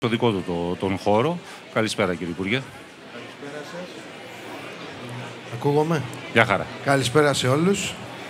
στο δικό του τον χώρο. Καλησπέρα, κύριε Υπουργέ. Καλησπέρα σας. Ακούγομαι. Γεια χαρά. Καλησπέρα σε όλους.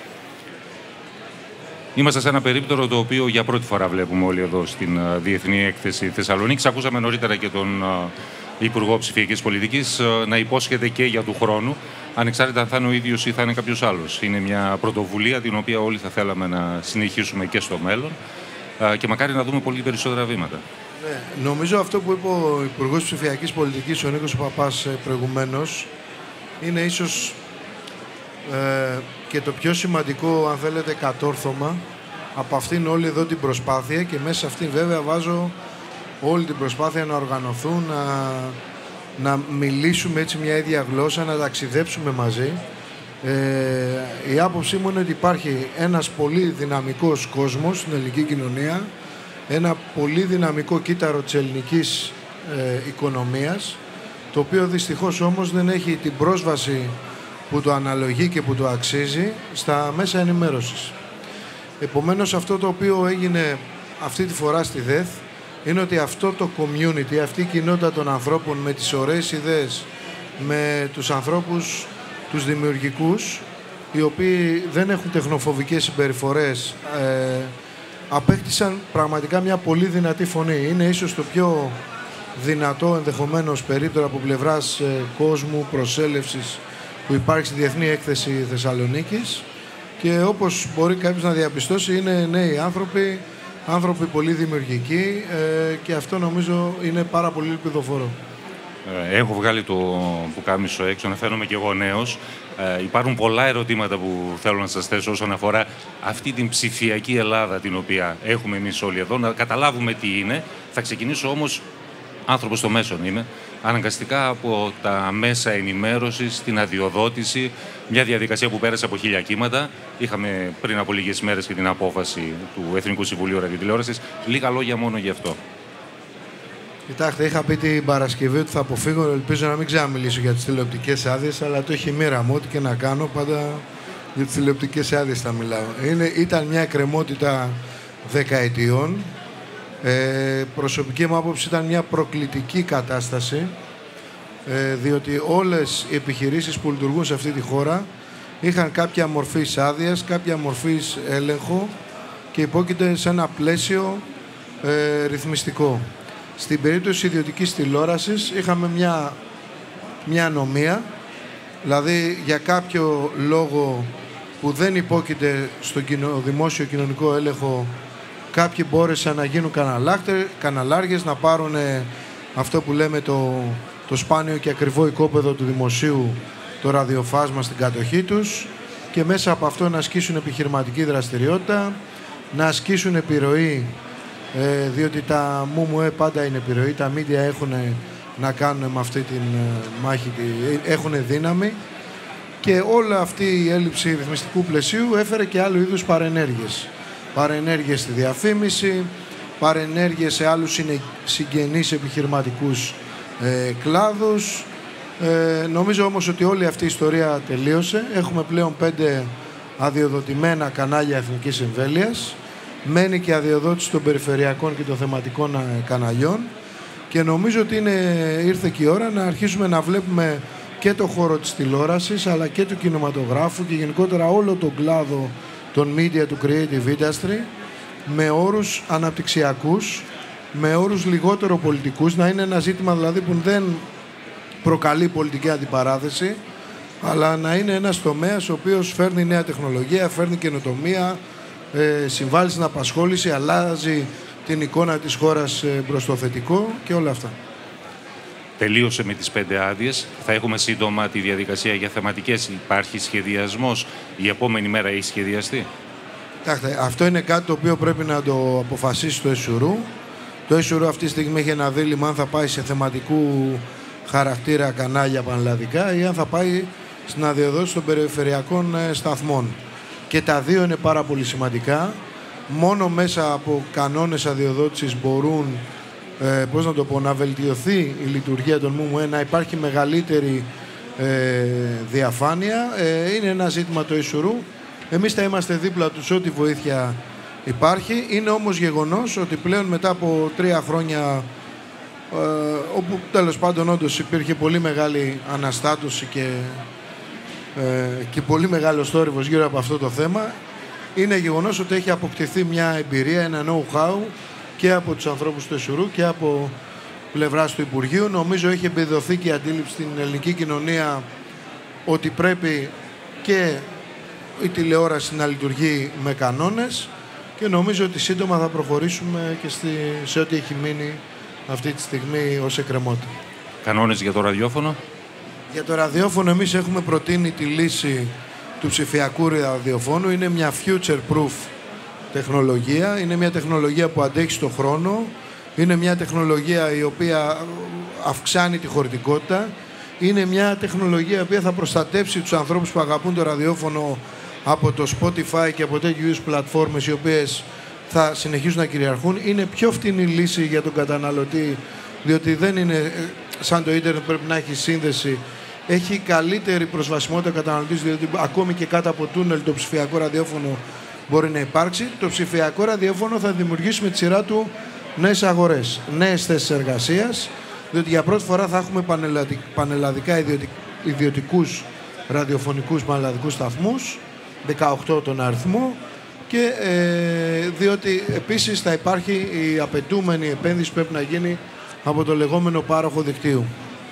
Είμαστε σε ένα περίπτωρο το οποίο για πρώτη φορά βλέπουμε όλοι εδώ στην Διεθνή Έκθεση Θεσσαλονίκης. Ακούσαμε νωρίτερα και τον Υπουργό Ψηφιακής Πολιτικής να υπόσχεται και για του χρόνου, ανεξάρτητα αν θα είναι ο ίδιος ή θα είναι κάποιος άλλος. Είναι μια πρωτοβουλία την οποία όλοι θα θέλαμε να συνεχίσουμε και στο μέλλον και μακάρι να δούμε πολύ περισσότερα βήματα. Ναι, νομίζω αυτό που είπε ο Υπουργός Ψηφιακής Πολιτικής, ο Νίκος Παπάς, προηγουμένως, είναι ίσως και το πιο σημαντικό, αν θέλετε, κατόρθωμα από αυτήν όλη εδώ την προσπάθεια, και μέσα σε αυτήν βέβαια βάζω όλη την προσπάθεια να οργανωθούν, να μιλήσουμε έτσι μια ίδια γλώσσα, να ταξιδέψουμε μαζί. Η άποψή μου είναι ότι υπάρχει ένας πολύ δυναμικός κόσμος στην ελληνική κοινωνία, ένα πολύ δυναμικό κύτταρο της ελληνικής οικονομίας, το οποίο δυστυχώς όμως δεν έχει την πρόσβαση που το αναλογεί και που το αξίζει στα μέσα ενημέρωσης. Επομένως, αυτό το οποίο έγινε αυτή τη φορά στη ΔΕΘ είναι ότι αυτό το community, αυτή η κοινότητα των ανθρώπων με τις ωραίες ιδέες, με τους ανθρώπους, τους δημιουργικούς, οι οποίοι δεν έχουν τεχνοφοβικές συμπεριφορές, απέκτησαν πραγματικά μια πολύ δυνατή φωνή. Είναι ίσως το πιο δυνατό ενδεχομένως περίπτωρο από πλευράς κόσμου, προσέλευσης που υπάρχει στη Διεθνή Έκθεση Θεσσαλονίκης, και όπως μπορεί κάποιος να διαπιστώσει είναι νέοι άνθρωποι πολύ δημιουργικοί, και αυτό νομίζω είναι πάρα πολύ ελπιδοφόρο. Έχω βγάλει το πουκάμισο έξω, να φαίνομαι και εγώ νέος. Υπάρχουν πολλά ερωτήματα που θέλω να σας θέσω όσον αφορά αυτή την ψηφιακή Ελλάδα την οποία έχουμε εμείς όλοι εδώ, να καταλάβουμε τι είναι. Θα ξεκινήσω όμως, άνθρωπος στο μέσον είμαι, αναγκαστικά από τα μέσα ενημέρωσης, την αδειοδότηση, μια διαδικασία που πέρασε από 1000 κύματα. Είχαμε πριν από λίγες μέρες και την απόφαση του Εθνικού Συμβουλίου Ραδιοτηλεόρασης. Λίγα λόγια μόνο γι' αυτό. Κοιτάξτε, είχα πει την Παρασκευή ότι θα αποφύγω, ελπίζω να μην ξαναμιλήσω για τις τηλεοπτικές άδειες, αλλά το έχει μοίρα μου, ό,τι και να κάνω, πάντα για τις τηλεοπτικές άδειες θα μιλάω. Ήταν μια εκκρεμότητα δεκαετιών. Προσωπική μου άποψη ήταν μια προκλητική κατάσταση, διότι όλες οι επιχειρήσεις που λειτουργούν σε αυτή τη χώρα είχαν κάποια μορφή άδειας, κάποια μορφή έλεγχο και υπόκειται σε ένα πλαίσιο ρυθμιστικό. Στην περίπτωση ιδιωτικής τηλεόρασης είχαμε μια ανομία, δηλαδή για κάποιο λόγο που δεν υπόκειται στο δημόσιο κοινωνικό έλεγχο, κάποιοι μπόρεσαν να γίνουν καναλάρχες, να πάρουν αυτό που λέμε το σπάνιο και ακριβό οικόπεδο του δημοσίου, το ραδιοφάσμα στην κατοχή τους, και μέσα από αυτό να ασκήσουν επιχειρηματική δραστηριότητα, να ασκήσουν επιρροή, διότι τα ΜΜΕ πάντα είναι επιρροή, τα μίντια έχουν να κάνουν με αυτή τη μάχη, έχουν δύναμη, και όλη αυτή η έλλειψη ρυθμιστικού πλαισίου έφερε και άλλου είδους παρενέργειες. Παρενέργειες στη διαφήμιση, παρενέργειες σε άλλους συγγενείς επιχειρηματικούς κλάδους. Νομίζω όμως ότι όλη αυτή η ιστορία τελείωσε. Έχουμε πλέον 5 αδειοδοτημένα κανάλια εθνικής εμβέλειας. Μένει και αδειοδότηση των περιφερειακών και των θεματικών καναλιών, και νομίζω ότι ήρθε και η ώρα να αρχίσουμε να βλέπουμε και το χώρο της τηλεόρασης αλλά και του κινηματογράφου και γενικότερα όλο τον κλάδο των media, του creative industry, με όρους αναπτυξιακούς, με όρους λιγότερο πολιτικούς, να είναι ένα ζήτημα δηλαδή που δεν προκαλεί πολιτική αντιπαράθεση, αλλά να είναι ένας τομέας ο οποίος φέρνει νέα τεχνολογία, φέρνει καινοτομία, συμβάλλει στην απασχόληση, αλλάζει την εικόνα της χώρας προς το θετικό και όλα αυτά. Τελείωσε με τις 5 άδειες. Θα έχουμε σύντομα τη διαδικασία για θεματικές. Υπάρχει σχεδιασμός? Η επόμενη μέρα έχει σχεδιαστεί? Αυτό είναι κάτι το οποίο πρέπει να το αποφασίσει το ΕΣΟΥΡΟΥ. Το ΕΣΟΥΡΟΥ αυτή τη στιγμή έχει ένα δίλημμα αν θα πάει σε θεματικού χαρακτήρα κανάλια πανελλαδικά ή αν θα πάει στην αδειοδότηση των περιφερειακών σταθμών. Και τα δύο είναι πάρα πολύ σημαντικά. Μόνο μέσα από κανόνες αδειοδότησης μπορούν να βελτιωθεί η λειτουργία των ΜΜΕ, να υπάρχει μεγαλύτερη διαφάνεια. Είναι ένα ζήτημα το ΕΣΟΥΡΟΥ. Εμείς θα είμαστε δίπλα τους ό,τι βοήθεια υπάρχει. Είναι όμως γεγονός ότι πλέον μετά από 3 χρόνια όπου τέλος πάντων όντως υπήρχε πολύ μεγάλη αναστάτωση και πολύ μεγάλος θόρυβος γύρω από αυτό το θέμα. Είναι γεγονός ότι έχει αποκτηθεί μια εμπειρία, ένα know-how και από τους ανθρώπους του ΕΣΟΥΡΟΥ και από πλευράς του Υπουργείου. Νομίζω έχει εμπεδοθεί και η αντίληψη στην ελληνική κοινωνία ότι πρέπει και η τηλεόραση να λειτουργεί με κανόνες και νομίζω ότι σύντομα θα προχωρήσουμε και σε ό,τι έχει μείνει αυτή τη στιγμή ως εκκρεμότητα. Κανόνες για το ραδιόφωνο. Για το ραδιόφωνο εμείς έχουμε προτείνει τη λύση του ψηφιακού ραδιοφώνου. Είναι μια future-proof τεχνολογία. Είναι μια τεχνολογία που αντέχει στον χρόνο. Είναι μια τεχνολογία η οποία αυξάνει τη χωρητικότητα. Είναι μια τεχνολογία η οποία θα προστατεύσει τους ανθρώπους που αγαπούν το ραδιόφωνο από το Spotify και από τέτοιου είδους πλατφόρμες οι οποίες θα συνεχίσουν να κυριαρχούν. Είναι πιο φτηνή λύση για τον καταναλωτή, διότι δεν είναι σαν το ίντερνετ πρέπει να έχει σύνδεση. Έχει καλύτερη προσβασιμότητα καταναλωτής, διότι ακόμη και κάτω από τούνελ το ψηφιακό ραδιόφωνο μπορεί να υπάρξει. Το ψηφιακό ραδιόφωνο θα δημιουργήσει με τη σειρά του νέες αγορές, νέες θέσεις εργασίας, διότι για πρώτη φορά θα έχουμε πανελλαδικά ιδιωτικούς ραδιοφωνικούς πανελλαδικούς σταθμούς, 18 τον αριθμό, και διότι επίσης θα υπάρχει η απαιτούμενη επένδυση που πρέπει να γίνει από το λεγόμενο πάροχο δικτύου.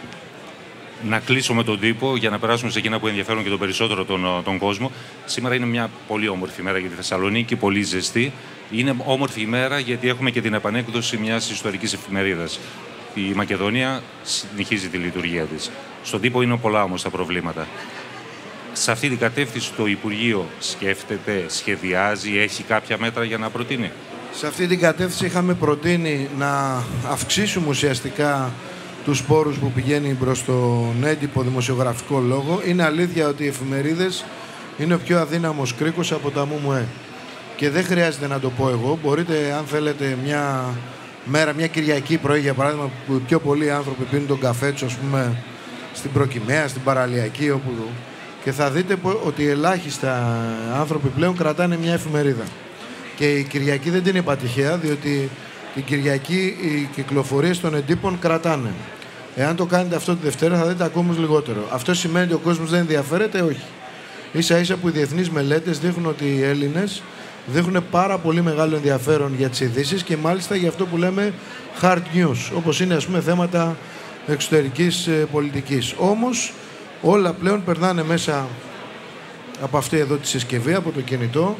Να κλείσω με τον τύπο για να περάσουμε σε εκείνα που ενδιαφέρουν και το περισσότερο τον κόσμο. Σήμερα είναι μια πολύ όμορφη μέρα για τη Θεσσαλονίκη, πολύ ζεστή. Είναι όμορφη ημέρα γιατί έχουμε και την επανέκδοση μιας ιστορικής εφημερίδας. Η Μακεδονία συνεχίζει τη λειτουργία της. Στον τύπο είναι πολλά όμως τα προβλήματα. Σε αυτή την κατεύθυνση το Υπουργείο σκέφτεται, σχεδιάζει, έχει κάποια μέτρα για να προτείνει? Σε αυτή την κατεύθυνση είχαμε προτείνει να αυξήσουμε ουσιαστικά τους πόρους που πηγαίνει προς τον έντυπο δημοσιογραφικό λόγο. Είναι αλήθεια ότι οι εφημερίδες είναι ο πιο αδύναμος κρίκος από τα ΜΜΕ. Και δεν χρειάζεται να το πω εγώ. Μπορείτε, αν θέλετε, μια μέρα, μια Κυριακή πρωί, για παράδειγμα, που πιο πολλοί άνθρωποι πίνουν τον καφέ τους, ας πούμε, στην Προκυμαία, στην Παραλιακή, όπου... και θα δείτε ότι ελάχιστα άνθρωποι πλέον κρατάνε μια εφημερίδα. Και η Κυριακή δεν την είπα τυχαία, διότι την Κυριακή οι κυκλοφορίες των εντύπων κρατάνε. Εάν το κάνετε αυτό τη Δευτέρα θα δείτε ακόμα λιγότερο. Αυτό σημαίνει ότι ο κόσμος δεν ενδιαφέρεται? Όχι. Ίσα ίσα που οι διεθνείς μελέτες δείχνουν ότι οι Έλληνες δείχνουν πάρα πολύ μεγάλο ενδιαφέρον για τις ειδήσεις και μάλιστα για αυτό που λέμε hard news, όπως είναι, ας πούμε, θέματα εξωτερικής πολιτικής. Όμως όλα πλέον περνάνε μέσα από αυτή εδώ τη συσκευή, από το κινητό,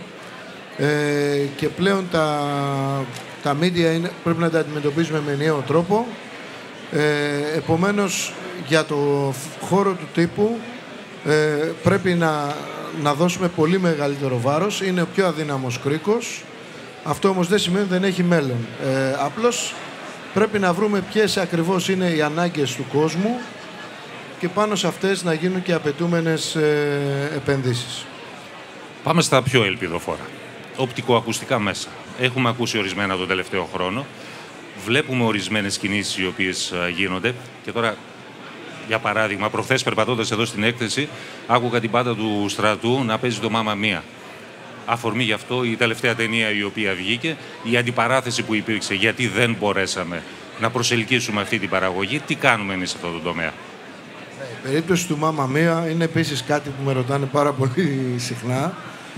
και πλέον τα media πρέπει να τα αντιμετωπίζουμε με ενιαίο τρόπο. Επομένως, για το χώρο του τύπου πρέπει να δώσουμε πολύ μεγαλύτερο βάρος. Είναι ο πιο αδύναμος κρίκος. Αυτό όμως δεν σημαίνει ότι δεν έχει μέλλον. Απλώς πρέπει να βρούμε ποιες ακριβώς είναι οι ανάγκες του κόσμου και πάνω σε αυτές να γίνουν και απαιτούμενες επενδύσεις. Πάμε στα πιο ελπιδοφόρα. Οπτικοακουστικά μέσα. Έχουμε ακούσει ορισμένα τον τελευταίο χρόνο. Βλέπουμε ορισμένες κινήσεις οι οποίες γίνονται. Και τώρα, για παράδειγμα, προχθές περπατώντας εδώ στην έκθεση, άκουγα την μπάντα του Στρατού να παίζει το Μάμα Μία. Αφορμή γι' αυτό η τελευταία ταινία η οποία βγήκε, η αντιπαράθεση που υπήρξε, γιατί δεν μπορέσαμε να προσελκύσουμε αυτή την παραγωγή. Τι κάνουμε εμείς σε αυτό το τομέα? Η περίπτωση του Μάμα Μία είναι επίσης κάτι που με ρωτάνε πάρα πολύ συχνά.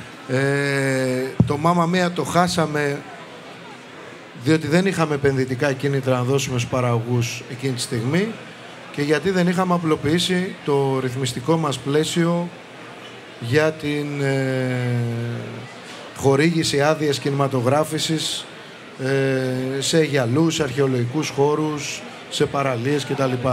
Το Μάμα Μία το χάσαμε διότι δεν είχαμε επενδυτικά κίνητρα να δώσουμε στους παραγωγούς εκείνη τη στιγμή και γιατί δεν είχαμε απλοποιήσει το ρυθμιστικό μας πλαίσιο για την χορήγηση άδειας κινηματογράφησης σε γιαλούς, αρχαιολογικούς χώρους, σε παραλίες κτλ.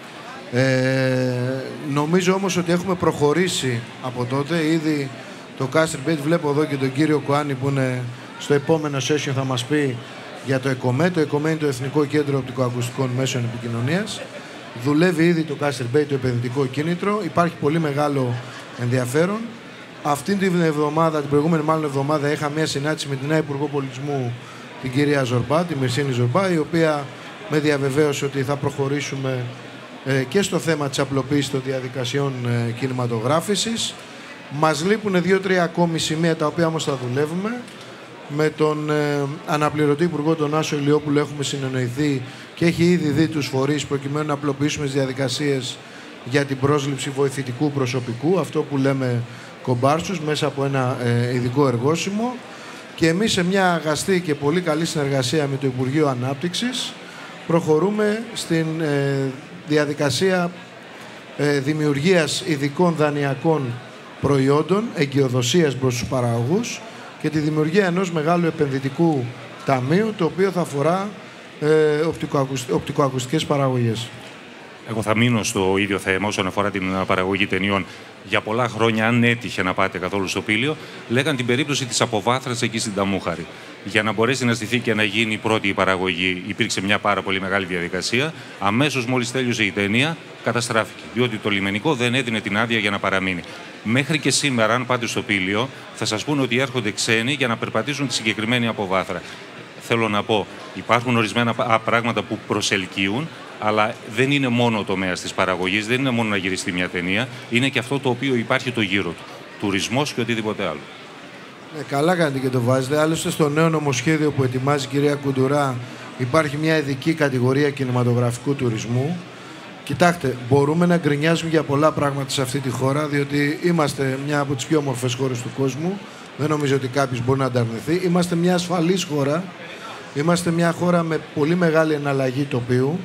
Νομίζω όμως ότι έχουμε προχωρήσει από τότε. Ήδη το Caster Bait, βλέπω εδώ και τον κύριο Κουάνη που είναι στο επόμενο session, θα μας πει για το ΕΚΟΜΕ. Το ΕΚΟΜΕ είναι το Εθνικό Κέντρο Οπτικοακουστικών Μέσων Επικοινωνίας. Δουλεύει ήδη το Caster Bait, το επενδυτικό κίνητρο. Υπάρχει πολύ μεγάλο ενδιαφέρον. Αυτή την εβδομάδα, την προηγούμενη μάλλον εβδομάδα, είχα μια συνάντηση με την νέα Υπουργό Πολιτισμού, την κυρία Ζορμπά, τη Μυρσίνη Ζορμπά, η οποία με διαβεβαίωσε ότι θα προχωρήσουμε και στο θέμα της απλοποίησης των διαδικασιών κινηματογράφησης. Μας λείπουν 2-3 ακόμη σημεία τα οποία όμως θα δουλεύουμε. Με τον αναπληρωτή Υπουργό τον Άσο Ηλιόπουλο έχουμε συνεννοηθεί και έχει ήδη δει τους φορείς προκειμένου να απλοποιήσουμε τις διαδικασίες για την πρόσληψη βοηθητικού προσωπικού, αυτό που λέμε κομπάρσους, μέσα από ένα ειδικό εργόσιμο. Και εμείς σε μια αγαστή και πολύ καλή συνεργασία με το Υπουργείο Ανάπτυξης προχωρούμε στην διαδικασία δημιουργίας ειδικών δανειακών προϊόντων, εγκυοδοσίας προς τους παραγωγούς και τη δημιουργία ενός μεγάλου επενδυτικού ταμείου, το οποίο θα αφορά οπτικοακουστικές παραγωγές. Εγώ θα μείνω στο ίδιο θέμα όσον αφορά την παραγωγή ταινιών. Για πολλά χρόνια, αν έτυχε να πάτε καθόλου στο Πήλιο, λέγαν την περίπτωση της αποβάθρας εκεί στην Ταμούχαρη. Για να μπορέσει να στηθεί και να γίνει η πρώτη παραγωγή, υπήρξε μια πάρα πολύ μεγάλη διαδικασία. Αμέσως μόλις τέλειωσε η ταινία, καταστράφηκε. Διότι το λιμενικό δεν έδινε την άδεια για να παραμείνει. Μέχρι και σήμερα, αν πάτε στο Πήλιο, θα σας πούνε ότι έρχονται ξένοι για να περπατήσουν τη συγκεκριμένη αποβάθρα. Θέλω να πω, υπάρχουν ορισμένα πράγματα που προσελκύουν, αλλά δεν είναι μόνο ο τομέας της παραγωγής, δεν είναι μόνο να γυριστεί μια ταινία, είναι και αυτό το οποίο υπάρχει το γύρο του. Τουρισμός και οτιδήποτε άλλο. Καλά κάνετε και το βάζετε. Άλλωστε, στο νέο νομοσχέδιο που ετοιμάζει η κυρία Κουντουρά υπάρχει μια ειδική κατηγορία κινηματογραφικού τουρισμού. Κοιτάξτε, μπορούμε να γκρινιάζουμε για πολλά πράγματα σε αυτή τη χώρα, διότι είμαστε μια από τις πιο όμορφες χώρες του κόσμου. Δεν νομίζω ότι κάποιος μπορεί να ανταρνηθεί. Είμαστε μια ασφαλής χώρα. Είμαστε μια χώρα με πολύ μεγάλη εναλλαγή τοπίου.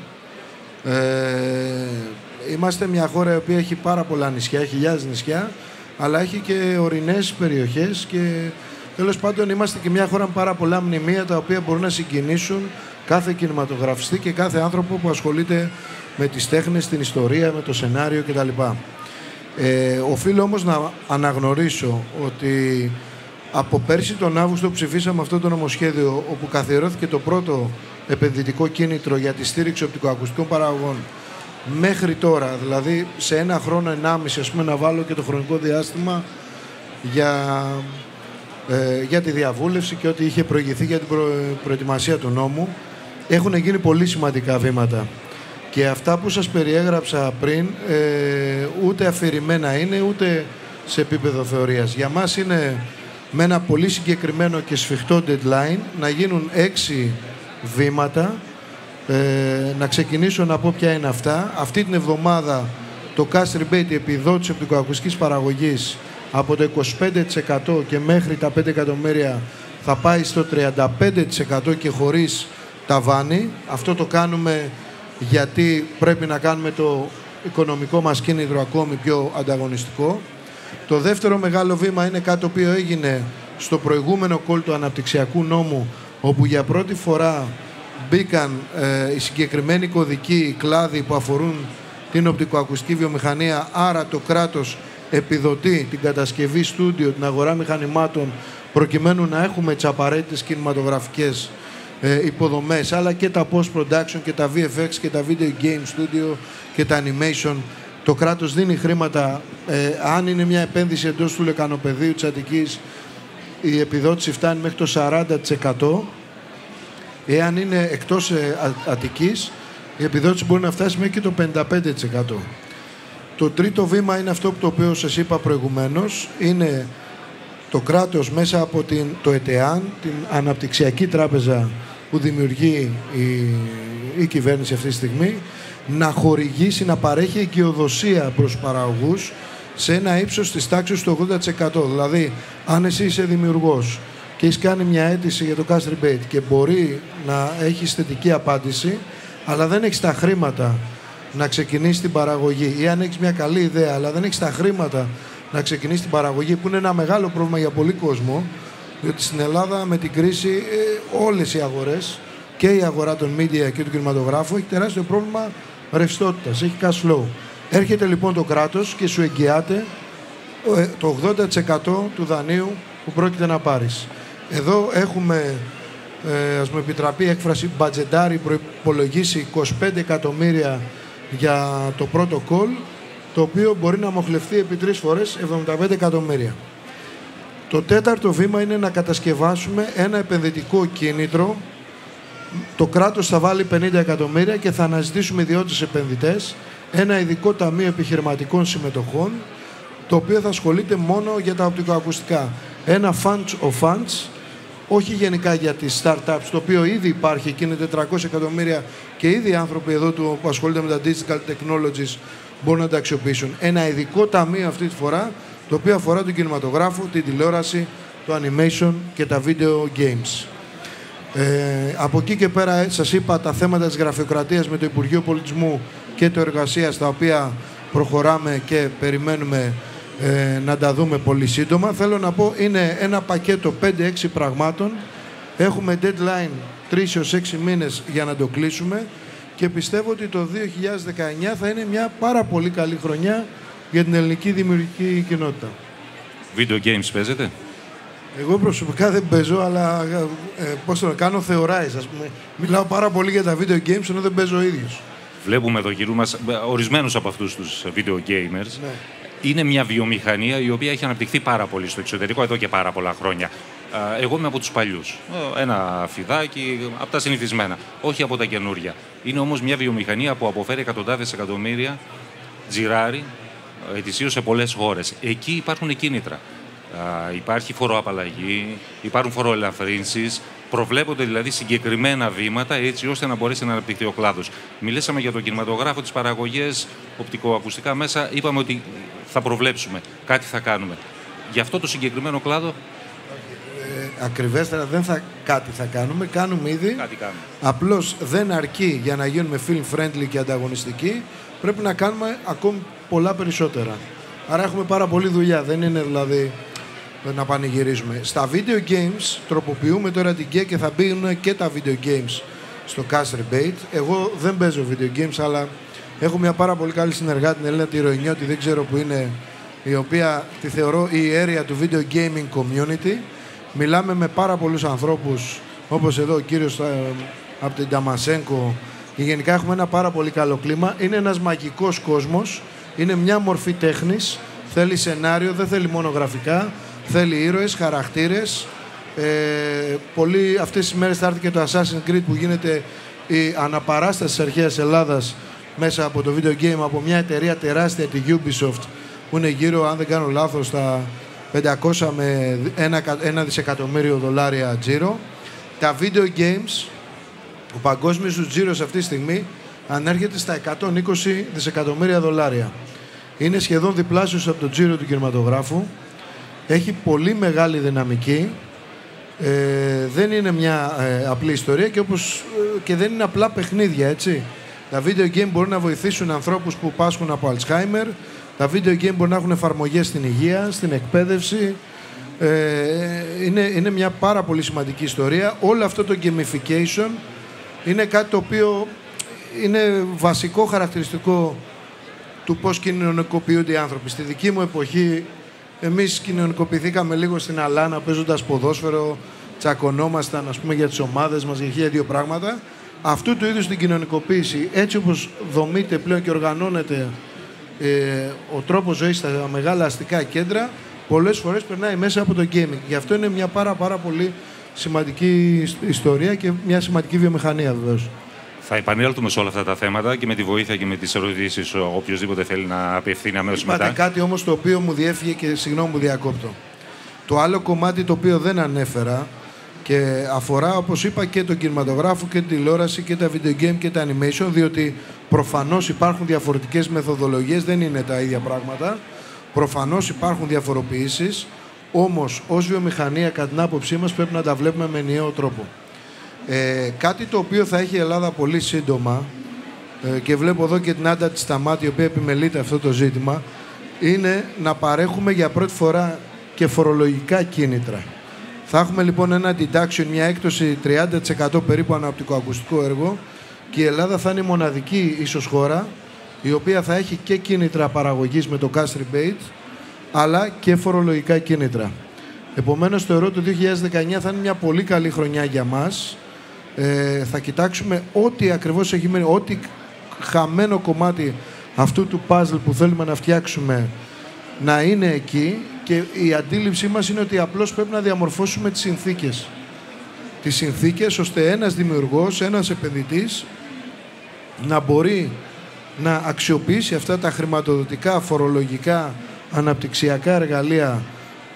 Είμαστε μια χώρα η οποία έχει πάρα πολλά νησιά, χιλιάδες νησιά, αλλά έχει και ορεινές περιοχές και τέλος πάντων είμαστε και μια χώρα με πάρα πολλά μνημεία τα οποία μπορούν να συγκινήσουν κάθε κινηματογραφιστή και κάθε άνθρωπο που ασχολείται με τις τέχνες, την ιστορία, με το σενάριο κτλ. Οφείλω όμως να αναγνωρίσω ότι από πέρσι τον Αύγουστο που ψηφίσαμε αυτό το νομοσχέδιο, όπου καθιερώθηκε το πρώτο επενδυτικό κίνητρο για τη στήριξη οπτικοακουστικών παραγωγών, μέχρι τώρα, δηλαδή σε ένα χρόνο, 1,5 ας πούμε, να βάλω και το χρονικό διάστημα για τη διαβούλευση και ό,τι είχε προηγηθεί για την προετοιμασία του νόμου, έχουν γίνει πολύ σημαντικά βήματα. Και αυτά που σας περιέγραψα πριν, ούτε αφηρημένα είναι, ούτε σε επίπεδο θεωρίας. Για μας είναι με ένα πολύ συγκεκριμένο και σφιχτό deadline να γίνουν 6 βήματα. Να ξεκινήσω να πω ποια είναι αυτά. Αυτή την εβδομάδα το cash rebate, η επιδότηση οπτικοακουστικής παραγωγής, από το 25% και μέχρι τα 5 εκατομμύρια θα πάει στο 35% και χωρίς ταβάνι. Αυτό το κάνουμε γιατί πρέπει να κάνουμε το οικονομικό μας κίνητρο ακόμη πιο ανταγωνιστικό. Το δεύτερο μεγάλο βήμα είναι κάτι το οποίο έγινε στο προηγούμενο κόλ του αναπτυξιακού νόμου, όπου για πρώτη φορά μπήκαν οι συγκεκριμένοι κωδικοί κλάδοι που αφορούν την οπτικοακουστική βιομηχανία, άρα το κράτος επιδοτεί την κατασκευή στούντιο, την αγορά μηχανημάτων, προκειμένου να έχουμε τις απαραίτητες κινηματογραφικές υποδομές, αλλά και τα post-production και τα VFX και τα video game studio και τα animation. Το κράτος δίνει χρήματα, αν είναι μια επένδυση εντός του λεκανοπεδίου της Αττικής, η επιδότηση φτάνει μέχρι το 40%. Εάν είναι εκτός Αττικής, η επιδότηση μπορεί να φτάσει μέχρι και το 55%. Το τρίτο βήμα είναι αυτό το οποίο σας είπα προηγουμένως. Είναι το κράτος μέσα από το ΕΤΕΑΝ, την αναπτυξιακή τράπεζα που δημιουργεί η κυβέρνηση αυτή τη στιγμή, να χορηγήσει, να παρέχει εγκυοδοσία προς παραγωγούς σε ένα ύψος της τάξης του 80%. Δηλαδή, αν εσύ είσαι δημιουργός και έχεις κάνει μια αίτηση για το cash rebate και μπορεί να έχεις θετική απάντηση, αλλά δεν έχεις τα χρήματα να ξεκινήσεις την παραγωγή, ή αν έχεις μια καλή ιδέα αλλά δεν έχεις τα χρήματα να ξεκινήσεις την παραγωγή, που είναι ένα μεγάλο πρόβλημα για πολύ κόσμο, διότι στην Ελλάδα με την κρίση όλες οι αγορές, και η αγορά των media και του κινηματογράφου, έχει τεράστιο πρόβλημα ρευστότητας, έχει cash flow. Έρχεται λοιπόν το κράτος και σου εγγυάται το 80% του δανείου που πρόκειται να πάρεις. Εδώ έχουμε, ας μου επιτραπεί η έκφραση, μπατζετάρι, προϋπολογίσει 25 εκατομμύρια για το πρώτο call, το οποίο μπορεί να μοχλευτεί επί 3 φορές 75 εκατομμύρια. Το τέταρτο βήμα είναι να κατασκευάσουμε ένα επενδυτικό κίνητρο. Το κράτος θα βάλει 50 εκατομμύρια και θα αναζητήσουμε ιδιώτες επενδυτές, ένα ειδικό ταμείο επιχειρηματικών συμμετοχών, το οποίο θα ασχολείται μόνο για τα οπτικοακουστικά. Ένα funds of funds, όχι γενικά για τις startups, το οποίο ήδη υπάρχει και είναι 400 εκατομμύρια και ήδη οι άνθρωποι εδώ που ασχολούνται με τα digital technologies μπορούν να τα αξιοποιήσουν. Ένα ειδικό ταμείο αυτή τη φορά, το οποίο αφορά τον κινηματογράφο, την τηλεόραση, το animation και τα video games. Από εκεί και πέρα σας είπα τα θέματα της γραφειοκρατίας με το Υπουργείο Πολιτισμού και το Εργασίας, τα οποία προχωράμε και περιμένουμε να τα δούμε πολύ σύντομα. Θέλω να πω, είναι ένα πακέτο 5-6 πραγμάτων. Έχουμε deadline 3 έως 6 μήνες για να το κλείσουμε και πιστεύω ότι το 2019 θα είναι μια πάρα πολύ καλή χρονιά για την ελληνική δημιουργική κοινότητα. Video games παίζετε? Εγώ προσωπικά δεν παίζω, αλλά πώς το κάνω, theorize, ας πούμε. Μιλάω πάρα πολύ για τα video games, ενώ δεν παίζω ο ίδιος. Βλέπουμε εδώ γύρω μας ορισμένους από αυτούς τους video gamers. Ναι. Είναι μια βιομηχανία η οποία έχει αναπτυχθεί πάρα πολύ στο εξωτερικό εδώ και πάρα πολλά χρόνια. Εγώ είμαι από τους παλιούς. Ένα φιδάκι, από τα συνηθισμένα. Όχι από τα καινούρια. Είναι όμως μια βιομηχανία που αποφέρει εκατοντάδες εκατομμύρια τζιράρι ετησίως σε πολλές χώρες. Εκεί υπάρχουν κίνητρα. Υπάρχει φοροαπαλλαγή, υπάρχουν φοροελαφρύνσεις, προβλέπονται δηλαδή συγκεκριμένα βήματα έτσι ώστε να μπορέσει να αναπτυχθεί ο κλάδος. Μιλήσαμε για τον κινηματογράφο, τις παραγωγές, οπτικοακουστικά μέσα, είπαμε ότι θα προβλέψουμε, κάτι θα κάνουμε. Για αυτό το συγκεκριμένο κλάδο. Ακριβέστερα κάτι θα κάνουμε, κάνουμε ήδη. Κάτι κάνουμε. Απλώς δεν αρκεί για να γίνουμε film friendly και ανταγωνιστικοί, πρέπει να κάνουμε ακόμη πολλά περισσότερα. Άρα έχουμε πάρα πολλή δουλειά, δεν είναι δηλαδή να πανηγυρίζουμε. Στα video games τροποποιούμε τώρα την και θα μπουν και τα video games στο Cash Rebate. Εγώ δεν παίζω video games, αλλά έχω μια πάρα πολύ καλή συνεργάτη, την Ελένα τη Ροϊνιώτη, δεν ξέρω που είναι, η οποία τη θεωρώ η ιέρια του video gaming community. Μιλάμε με πάρα πολλούς ανθρώπους, όπως εδώ ο κύριος από την Ταμασένκο, και γενικά έχουμε ένα πάρα πολύ καλό κλίμα. Είναι ένας μαγικός κόσμος, είναι μια μορφή τέχνης, θέλει σενάριο, δεν θέλει μόνο γραφικά, θέλει ήρωες, χαρακτήρες. Αυτές τις μέρες θα έρθει και το Assassin's Creed που γίνεται η αναπαράσταση της αρχαίας Ελλάδας μέσα από το video game από μια εταιρεία τεράστια, τη Ubisoft, που είναι γύρω, αν δεν κάνω λάθος, στα 500 με 1 δισεκατομμύριο δολάρια τζίρο. Τα video games, ο παγκόσμιος του τζίρος αυτή τη στιγμή ανέρχεται στα 120 δισεκατομμύρια δολάρια. Είναι σχεδόν διπλάσιος από το τζίρο του κινηματογράφου. Έχει πολύ μεγάλη δυναμική. Δεν είναι μια απλή ιστορία και δεν είναι απλά παιχνίδια, έτσι. Τα video game μπορούν να βοηθήσουν ανθρώπους που πάσχουν από Alzheimer. Τα video game μπορούν να έχουν εφαρμογές στην υγεία, στην εκπαίδευση. Είναι μια πάρα πολύ σημαντική ιστορία. Όλο αυτό το gamification είναι κάτι το οποίο είναι βασικό χαρακτηριστικό του πώς κοινωνικοποιούνται οι άνθρωποι. Στη δική μου εποχή, εμείς κοινωνικοποιηθήκαμε λίγο στην αλάνα, παίζοντας ποδόσφαιρο, τσακωνόμασταν, ας πούμε, για τις ομάδες μας, για 1002 πράγματα. Αυτού του είδους την κοινωνικοποίηση, έτσι όπως δομείται πλέον και οργανώνεται ο τρόπος ζωής στα μεγάλα αστικά κέντρα, πολλές φορές περνάει μέσα από το gaming. Γι' αυτό είναι μια πάρα πολύ σημαντική ιστορία και μια σημαντική βιομηχανία, βεβαίως. Θα επανέλθουμε σε όλα αυτά τα θέματα και με τη βοήθεια και με τις ερωτήσεις οποιοδήποτε θέλει να απευθύνει αμέσως μετά. Είπατε κάτι όμως το οποίο μου διέφυγε και συγγνώμη που διακόπτω. Το άλλο κομμάτι το οποίο δεν ανέφερα και αφορά, όπως είπα, και τον κινηματογράφο και την τηλεόραση και τα video game και τα animation, διότι προφανώς υπάρχουν διαφορετικές μεθοδολογίες, δεν είναι τα ίδια πράγματα. Προφανώς υπάρχουν διαφοροποιήσεις, όμως ως βιομηχανία, κατά την άποψή μας, πρέπει να τα βλέπουμε με ενιαίο τρόπο. Κάτι το οποίο θα έχει η Ελλάδα πολύ σύντομα, και βλέπω εδώ και την Άντα της Σταμάτη, η οποία επιμελείται αυτό το ζήτημα, είναι να παρέχουμε για πρώτη φορά και φορολογικά κίνητρα. Θα έχουμε λοιπόν ένα deduction, μια έκπτωση 30% περίπου αναπτυκοακουστικό έργο, και η Ελλάδα θα είναι η μοναδική ίσως χώρα η οποία θα έχει και κίνητρα παραγωγής με το cash rebate, αλλά και φορολογικά κίνητρα. Επομένως, θεωρώ το 2019 θα είναι μια πολύ καλή χρονιά για μας. Θα κοιτάξουμε ό,τι ακριβώς έχει μείνει, ό,τι χαμένο κομμάτι αυτού του puzzle που θέλουμε να φτιάξουμε να είναι εκεί, και η αντίληψή μας είναι ότι απλώς πρέπει να διαμορφώσουμε τις συνθήκες. Τις συνθήκες ώστε ένας δημιουργός, ένας επενδυτής να μπορεί να αξιοποιήσει αυτά τα χρηματοδοτικά, φορολογικά, αναπτυξιακά εργαλεία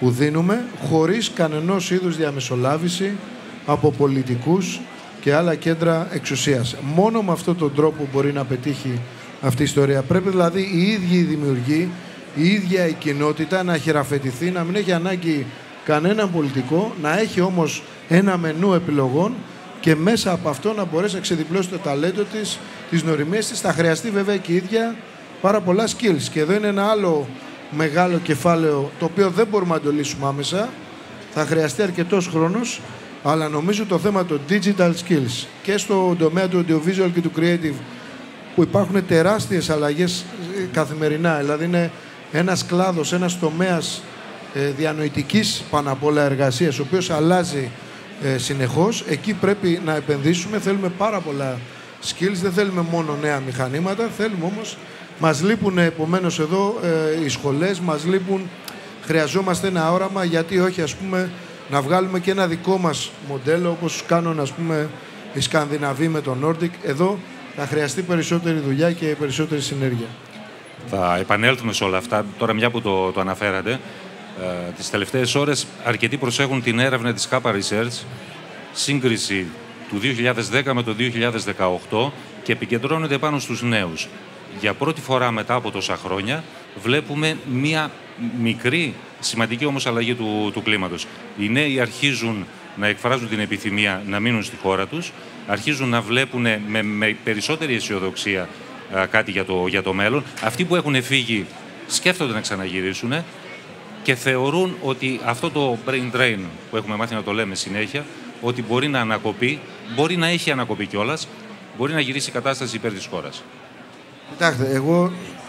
που δίνουμε χωρίς κανενός είδους διαμεσολάβηση από πολιτικούς και άλλα κέντρα εξουσίας. Μόνο με αυτόν τον τρόπο μπορεί να πετύχει αυτή η ιστορία. Πρέπει δηλαδή οι ίδιοι οι δημιουργοί, η ίδια η κοινότητα να χειραφετηθεί, να μην έχει ανάγκη κανέναν πολιτικό, να έχει όμως ένα μενού επιλογών και μέσα από αυτό να μπορέσει να ξεδιπλώσει το ταλέντο της, τις νοημίες της. Θα χρειαστεί βέβαια και η ίδια πάρα πολλά skills. Και εδώ είναι ένα άλλο μεγάλο κεφάλαιο το οποίο δεν μπορούμε να το λύσουμε άμεσα. Θα χρειαστεί αρκετός χρόνος, αλλά νομίζω το θέμα των digital skills και στο τομέα του audiovisual και του creative, που υπάρχουν τεράστιες αλλαγές καθημερινά, δηλαδή είναι ένας κλάδος, ένας τομέας διανοητικής πάνω απ' όλα εργασίας, ο οποίος αλλάζει συνεχώς. Εκεί πρέπει να επενδύσουμε. Θέλουμε πάρα πολλά skills, δεν θέλουμε μόνο νέα μηχανήματα, θέλουμε όμως, μας λείπουν επομένως εδώ οι σχολές, μας λείπουν, χρειαζόμαστε ένα όραμα, γιατί όχι ας πούμε να βγάλουμε και ένα δικό μας μοντέλο όπως κάνουν ας πούμε οι Σκανδιναβοί με το Nordic. Εδώ θα χρειαστεί περισσότερη δουλειά και περισσότερη συνέργεια. Θα επανέλθουμε σε όλα αυτά. Τώρα μια που το αναφέρατε, τις τελευταίες ώρες αρκετοί προσέχουν την έρευνα της Kappa Research, σύγκριση του 2010 με το 2018 και επικεντρώνονται πάνω στους νέους. Για πρώτη φορά μετά από τόσα χρόνια βλέπουμε μία μικρή, σημαντική όμως αλλαγή του κλίματος. Οι νέοι αρχίζουν να εκφράζουν την επιθυμία να μείνουν στη χώρα τους, αρχίζουν να βλέπουν με περισσότερη αισιοδοξία κάτι για το μέλλον. Αυτοί που έχουν φύγει σκέφτονται να ξαναγυρίσουν και θεωρούν ότι αυτό το brain drain που έχουμε μάθει να το λέμε συνέχεια, ότι μπορεί να ανακοπεί, μπορεί να έχει ανακοπεί κιόλας, μπορεί να γυρίσει η κατάσταση υπέρ της χώρας. Κοιτάξτε, εγώ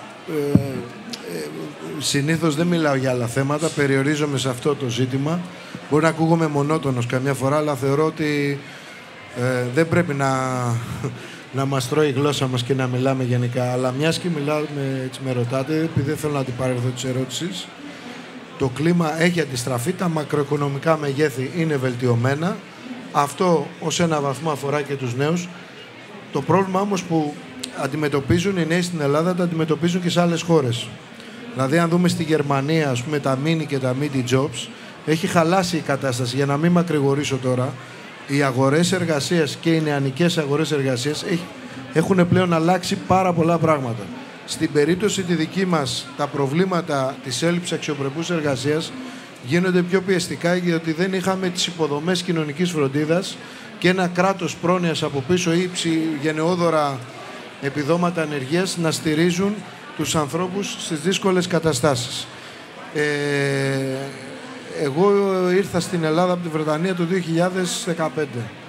συνήθως δεν μιλάω για άλλα θέματα, περιορίζομαι σε αυτό το ζήτημα. Μπορεί να ακούγομαι μονότονος καμιά φορά, αλλά θεωρώ ότι δεν πρέπει να μας τρώει η γλώσσα μας και να μιλάμε γενικά. Αλλά μιας και μιλάμε, έτσι με ρωτάτε, επειδή δεν θέλω να αντιπαρέλθω της ερώτησης, το κλίμα έχει αντιστραφεί, τα μακροοικονομικά μεγέθη είναι βελτιωμένα. Αυτό ως ένα βαθμό αφορά και τους νέους. Το πρόβλημα όμως που αντιμετωπίζουν οι νέοι στην Ελλάδα, το αντιμετωπίζουν και σε άλλες χώρες. Δηλαδή, αν δούμε στη Γερμανία, ας πούμε, τα mini και τα midi jobs, έχει χαλάσει η κατάσταση. Για να μην μακρηγορήσω τώρα, οι αγορές εργασίας και οι νεανικές αγορές εργασίας έχουν πλέον αλλάξει πάρα πολλά πράγματα. Στην περίπτωση τη δική μας, τα προβλήματα της έλλειψης αξιοπρεπούς εργασίας γίνονται πιο πιεστικά, γιατί δεν είχαμε τις υποδομές κοινωνικής φροντίδας και ένα κράτος πρόνοιας από πίσω ή γενναιόδωρα επιδόματα ανεργίας να στηρίζουν τους ανθρώπους στις δύσκολες καταστάσεις. Εγώ ήρθα στην Ελλάδα από τη Βρετανία το 2015.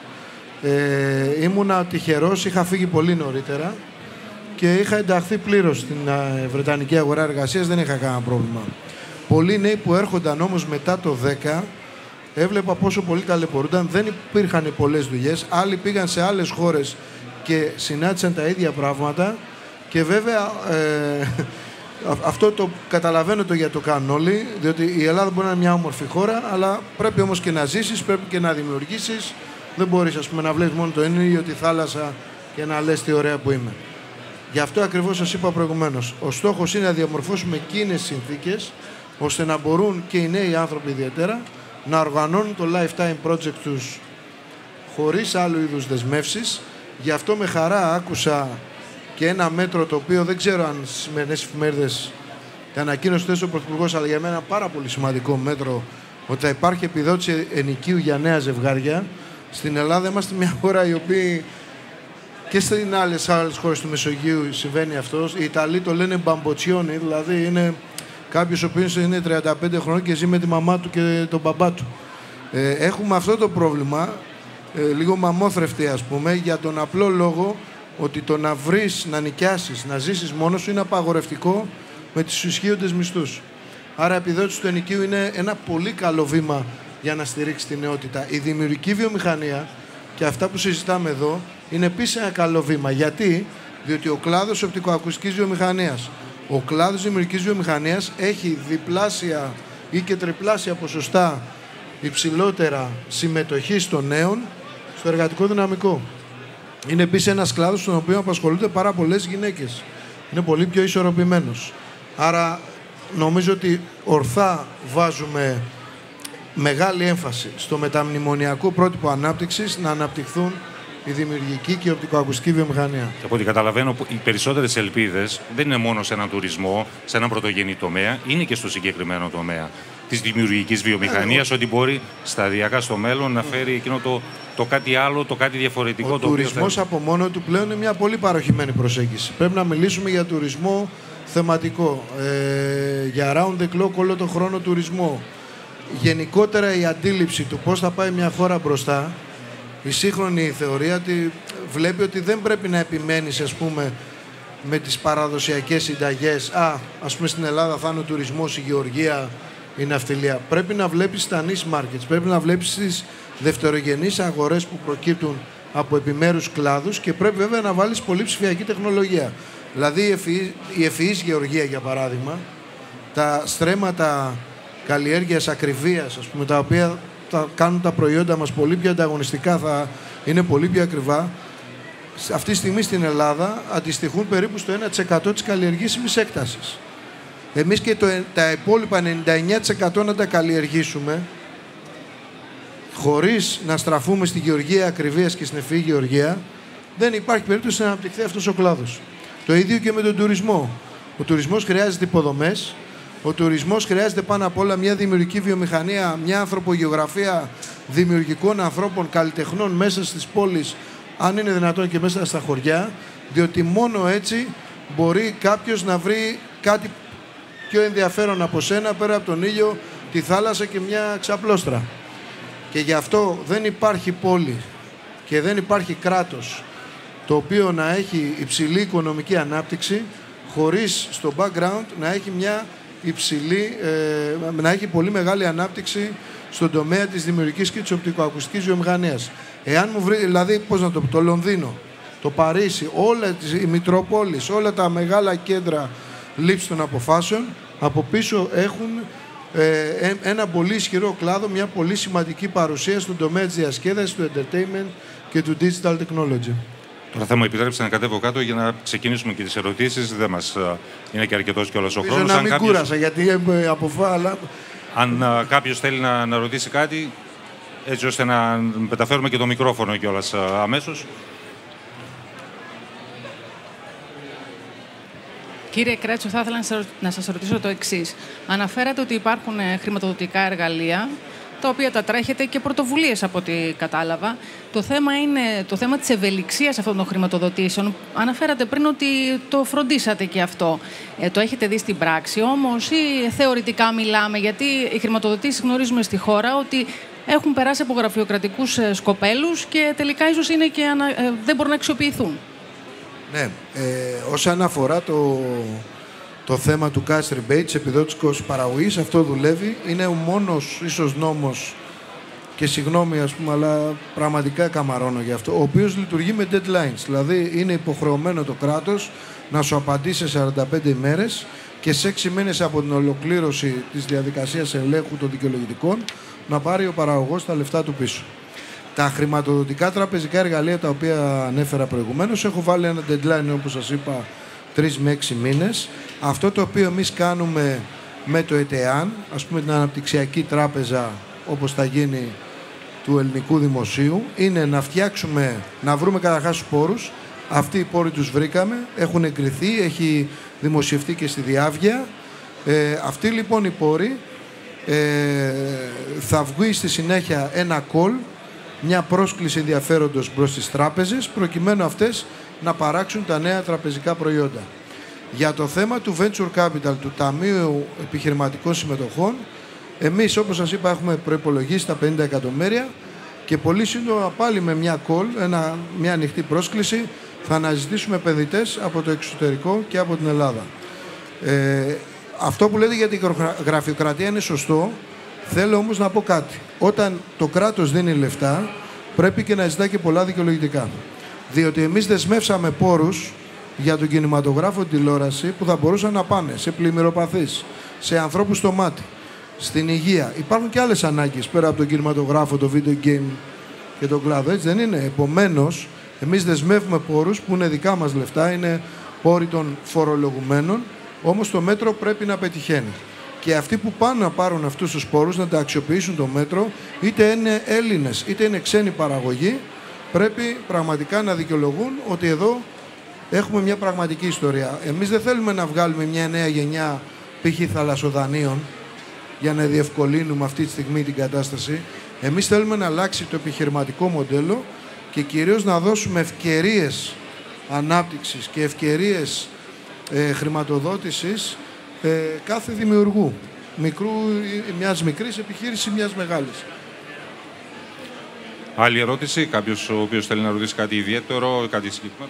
Ήμουνα τυχερός, είχα φύγει πολύ νωρίτερα και είχα ενταχθεί πλήρως στην Βρετανική αγορά εργασίας, δεν είχα κανένα πρόβλημα. Πολλοί νέοι που έρχονταν όμως μετά το 10, έβλεπα πόσο πολύ ταλαιπωρούνταν, δεν υπήρχαν πολλές δουλειές, άλλοι πήγαν σε άλλες χώρες και συνάντησαν τα ίδια πράγματα και βέβαια αυτό το καταλαβαίνω το γιατί το κάνουν όλοι, διότι η Ελλάδα μπορεί να είναι μια όμορφη χώρα, αλλά πρέπει όμως και να ζήσεις, πρέπει και να δημιουργήσεις. Δεν μπορείς ας πούμε να βλέπεις μόνο το ήλιο, τη θάλασσα και να λες τι ωραία που είμαι. Γι' αυτό ακριβώς σας είπα προηγουμένως. Ο στόχος είναι να διαμορφώσουμε εκείνες συνθήκες ώστε να μπορούν και οι νέοι άνθρωποι ιδιαίτερα να οργανώνουν το lifetime project τους χωρίς άλλου είδους δεσμεύσεις. Γι' αυτό με χαρά άκουσα και ένα μέτρο το οποίο δεν ξέρω αν στις σημερινές εφημερίδες τα ανακοίνωσε ο Πρωθυπουργός, αλλά για μένα ένα πάρα πολύ σημαντικό μέτρο, ότι θα υπάρχει επιδότηση ενοικίου για νέα ζευγάρια. Στην Ελλάδα είμαστε μια χώρα η οποία και στις άλλες χώρες του Μεσογείου συμβαίνει αυτό. Οι Ιταλοί το λένε μπαμποτσιόνι, δηλαδή είναι κάποιος ο οποίος είναι 35 χρονών και ζει με τη μαμά του και τον μπαμπά του. Έχουμε αυτό το πρόβλημα, λίγο μαμόθρευτη ας πούμε, για τον απλό λόγο ότι το να βρεις, να νοικιάσεις, να ζήσεις μόνος σου είναι απαγορευτικό με τις ισχύοντες μισθούς. Άρα η επιδότηση του ενοικίου είναι ένα πολύ καλό βήμα για να στηρίξει τη νεότητα. Η δημιουργική βιομηχανία και αυτά που συζητάμε εδώ είναι επίσης ένα καλό βήμα. Γιατί? Διότι ο κλάδος οπτικοακουστικής βιομηχανίας, ο κλάδος δημιουργικής βιομηχανίας έχει διπλάσια ή και τριπλάσια ποσοστά υψηλότερα συμμετοχή των νέων στο εργατικό δυναμικό. Είναι επίσης ένας κλάδος στον οποίο απασχολούνται πάρα πολλές γυναίκες. Είναι πολύ πιο ισορροπημένος. Άρα νομίζω ότι ορθά βάζουμε μεγάλη έμφαση στο μεταμνημονιακό πρότυπο ανάπτυξης να αναπτυχθούν η δημιουργική και η οπτικοακουστική βιομηχανία. Και από ό,τι καταλαβαίνω, οι περισσότερες ελπίδες δεν είναι μόνο σε έναν τουρισμό, σε έναν πρωτογενή τομέα, είναι και στο συγκεκριμένο τομέα της δημιουργικής βιομηχανίας, ότι μπορεί σταδιακά στο μέλλον να φέρει εκείνο το κάτι άλλο, το κάτι διαφορετικό. Ο τουρισμός από μόνο του πλέον είναι μια πολύ παροχημένη προσέγγιση. Πρέπει να μιλήσουμε για τουρισμό θεματικό, για round the clock όλο τον χρόνο τουρισμό. Γενικότερα η αντίληψη του πώς θα πάει μια χώρα μπροστά, η σύγχρονη θεωρία βλέπει ότι δεν πρέπει να επιμένεις, ας πούμε, με τις παραδοσιακές συνταγές. Ας πούμε στην Ελλάδα θα είναι ο τουρισμός, η γεωργία, η ναυτιλία. Πρέπει να βλέπεις τα niche markets, πρέπει να βλέπεις τις δευτερογενείς αγορές που προκύπτουν από επιμέρους κλάδους και πρέπει βέβαια να βάλεις πολύ ψηφιακή τεχνολογία. Δηλαδή η ευφυής γεωργία, για παράδειγμα, τα στρέμματα καλλιέργειας ακριβίας, ας πούμε, τα οποία θα κάνουν τα προϊόντα μας πολύ πιο ανταγωνιστικά, θα είναι πολύ πιο ακριβά. Αυτή τη στιγμή στην Ελλάδα αντιστοιχούν περίπου στο 1% της καλλιεργήσιμης έκτασης. Εμείς και τα υπόλοιπα 99% να τα καλλιεργήσουμε χωρίς να στραφούμε στη γεωργία ακριβίας και στην ευφυή γεωργία, δεν υπάρχει περίπτωση να αναπτυχθεί αυτός ο κλάδος. Το ίδιο και με τον τουρισμό. Ο τουρισμός χρειάζεται υποδομές. Ο τουρισμός χρειάζεται πάνω απ' όλα μια δημιουργική βιομηχανία, μια ανθρωπογεωγραφία δημιουργικών ανθρώπων, καλλιτεχνών μέσα στις πόλεις, αν είναι δυνατόν και μέσα στα χωριά, διότι μόνο έτσι μπορεί κάποιος να βρει κάτι πιο ενδιαφέρον από σένα, πέρα από τον ήλιο, τη θάλασσα και μια ξαπλώστρα. Και γι' αυτό δεν υπάρχει πόλη και δεν υπάρχει κράτος το οποίο να έχει υψηλή οικονομική ανάπτυξη χωρίς στο background να έχει μια να έχει πολύ μεγάλη ανάπτυξη στον τομέα της δημιουργικής και της οπτικοακουστικής βιομηχανίας. Εάν μου βρει, δηλαδή, πώς να το πω, το Λονδίνο, το Παρίσι, όλες οι Μητροπόλεις, όλα τα μεγάλα κέντρα λήψης των αποφάσεων, από πίσω έχουν ένα πολύ ισχυρό κλάδο, μια πολύ σημαντική παρουσία στον τομέα της διασκέδασης, του entertainment και του digital technology. Τώρα θα μου επιτρέψετε να κατέβω κάτω για να ξεκινήσουμε και τις ερωτήσεις. Δεν μας είναι και αρκετός κιόλας ο χρόνος. Να μην κούρασα, γιατί αποφάλα. Αν κάποιος θέλει να ρωτήσει κάτι, έτσι ώστε να μεταφέρουμε και το μικρόφωνο κιόλας αμέσως. Κύριε Κρέτσο, θα ήθελα να σας ρωτήσω το εξής. Αναφέρατε ότι υπάρχουν χρηματοδοτικά εργαλεία, τα οποία τα τρέχετε και πρωτοβουλίες από ό,τι κατάλαβα. Το θέμα είναι το θέμα της ευελιξίας αυτών των χρηματοδοτήσεων. Αναφέρατε πριν ότι το φροντίσατε και αυτό. Το έχετε δει στην πράξη όμως ή θεωρητικά μιλάμε? Γιατί οι χρηματοδοτήσεις γνωρίζουμε στη χώρα ότι έχουν περάσει από γραφειοκρατικούς σκοπέλους και τελικά ίσως είναι και δεν μπορούν να αξιοποιηθούν. Ναι, όσον αφορά το θέμα του cash rebate, της επιδότησης παραγωγής, αυτό δουλεύει. Είναι ο μόνος ίσως νόμος, και συγγνώμη ας πούμε, αλλά πραγματικά καμαρώνω γι' αυτό, ο οποίος λειτουργεί με deadlines. Δηλαδή είναι υποχρεωμένο το κράτος να σου απαντήσει σε 45 ημέρες και σε 6 μήνες από την ολοκλήρωση της διαδικασίας ελέγχου των δικαιολογητικών να πάρει ο παραγωγός τα λεφτά του πίσω. Τα χρηματοδοτικά τραπεζικά εργαλεία τα οποία ανέφερα προηγουμένως, έχω βάλει ένα deadline, όπως σας είπα, 3 με 6 μήνες. Αυτό το οποίο εμείς κάνουμε με το ΕΤΕΑΝ, ας πούμε την Αναπτυξιακή Τράπεζα, όπως θα γίνει του Ελληνικού Δημοσίου, είναι να φτιάξουμε, να βρούμε καταρχάς τους πόρους. Αυτοί οι πόροι τους βρήκαμε, έχουν εγκριθεί, έχει δημοσιευτεί και στη διάβγεια. Αυτοί λοιπόν οι πόροι θα βγει στη συνέχεια ένα call, μια πρόσκληση ενδιαφέροντος προς τις τράπεζες, προκειμένου αυτές να παράξουν τα νέα τραπεζικά προϊόντα. Για το θέμα του Venture Capital, του Ταμείου Επιχειρηματικών Συμμετοχών, εμείς, όπως σας είπα, έχουμε προϋπολογίσει τα 50 εκατομμύρια και πολύ σύντομα πάλι με μια call, μια ανοιχτή πρόσκληση, θα αναζητήσουμε επενδυτές από το εξωτερικό και από την Ελλάδα. Αυτό που λέτε για την γραφειοκρατία είναι σωστό. Θέλω όμως να πω κάτι. Όταν το κράτος δίνει λεφτά, πρέπει και να ζητά και πολλά δικαιολογητικά. Διότι εμείς δεσμεύσαμε πόρους για τον κινηματογράφο, τηλεόραση, που θα μπορούσαν να πάνε σε πλημμυροπαθείς, σε ανθρώπους στο μάτι, στην υγεία. Υπάρχουν και άλλες ανάγκες πέρα από τον κινηματογράφο, το video game και τον κλάδο, έτσι δεν είναι? Επομένως, εμείς δεσμεύουμε πόρους που είναι δικά μας λεφτά, είναι πόροι των φορολογουμένων, όμως το μέτρο πρέπει να πετυχαίνει. και αυτοί που πάνε να πάρουν αυτούς τους σπόρους, να τα αξιοποιήσουν το μέτρο, είτε είναι Έλληνες είτε είναι ξένοι παραγωγοί, πρέπει πραγματικά να δικαιολογούν ότι εδώ έχουμε μια πραγματική ιστορία. Εμείς δεν θέλουμε να βγάλουμε μια νέα γενιά π.χ. θαλασσοδανείων για να διευκολύνουμε αυτή τη στιγμή την κατάσταση. Εμείς θέλουμε να αλλάξει το επιχειρηματικό μοντέλο και κυρίως να δώσουμε ευκαιρίες ανάπτυξης και ευκαιρίες χρηματοδότησης κάθε δημιουργού, μιας μικρής επιχείρησης, μιας μεγάλης. Άλλη ερώτηση, κάποιος ο οποίος θέλει να ρωτήσει κάτι ιδιαίτερο, κάτι συγκεκριμένο?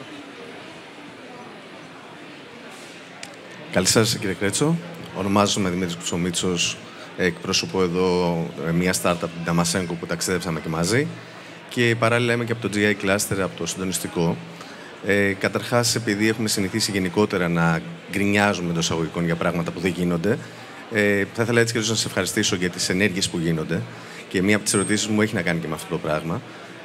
Καλησπέρα κύριε Κρέτσο. Ονομάζομαι Δημήτρης Κουτσομίτσος, εκπρόσωπο εδώ μια startup, την Damascenko, που ταξίδεψαμε και μαζί, και παράλληλα είμαι και από το GI Cluster, από το συντονιστικό. Καταρχάς, επειδή έχουμε συνηθίσει γενικότερα να γκρινιάζουμε εντός εισαγωγικών για πράγματα που δεν γίνονται, θα ήθελα έτσι και να σας ευχαριστήσω για τις ενέργειες που γίνονται, και μία από τις ερωτήσεις μου έχει να κάνει και με αυτό το πράγμα,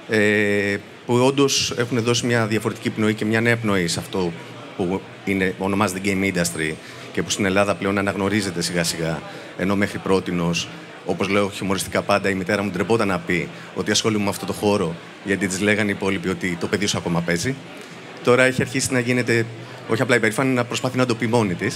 που όντως έχουν δώσει μια διαφορετική πνοή και μια νέα πνοή σε αυτό που ονομάζεται Game Industry και που στην Ελλάδα πλέον αναγνωρίζεται σιγά σιγά, ενώ μέχρι πρότινος, όπως λέω χιουμοριστικά πάντα, η μητέρα μου ντρεπόταν να πει ότι ασχολούμαι με αυτό το χώρο, γιατί της λέγανε οι υπόλοιποι ότι το παιδί σου ακόμα παίζει. Τώρα έχει αρχίσει να γίνεται, όχι απλά υπερήφανη, να προσπαθεί να το πει μόνη της.